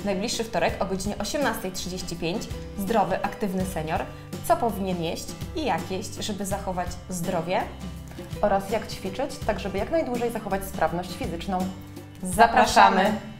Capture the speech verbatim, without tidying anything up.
najbliższy wtorek o godzinie osiemnastej trzydzieści pięć. Zdrowy, aktywny senior. Co powinien jeść i jak jeść, żeby zachować zdrowie? Oraz jak ćwiczyć, tak żeby jak najdłużej zachować sprawność fizyczną. Zapraszamy!